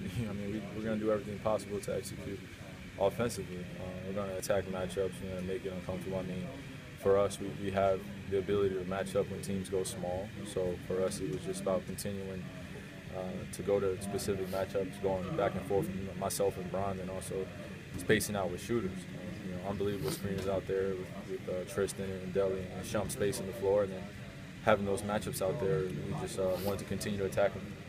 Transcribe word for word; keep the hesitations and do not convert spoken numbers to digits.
I mean, we, we're going to do everything possible to execute offensively. Uh, we're going to attack matchups. We're going to make it uncomfortable. I mean, for us, we, we have the ability to match up when teams go small. So for us, it was just about continuing uh, to go to specific matchups, going back and forth, you know, myself and Bron, and also spacing out with shooters. Uh, you know, unbelievable screeners out there with, with uh, Tristan and Deli and Shump spacing the floor, and then having those matchups out there, we just uh, wanted to continue to attack them.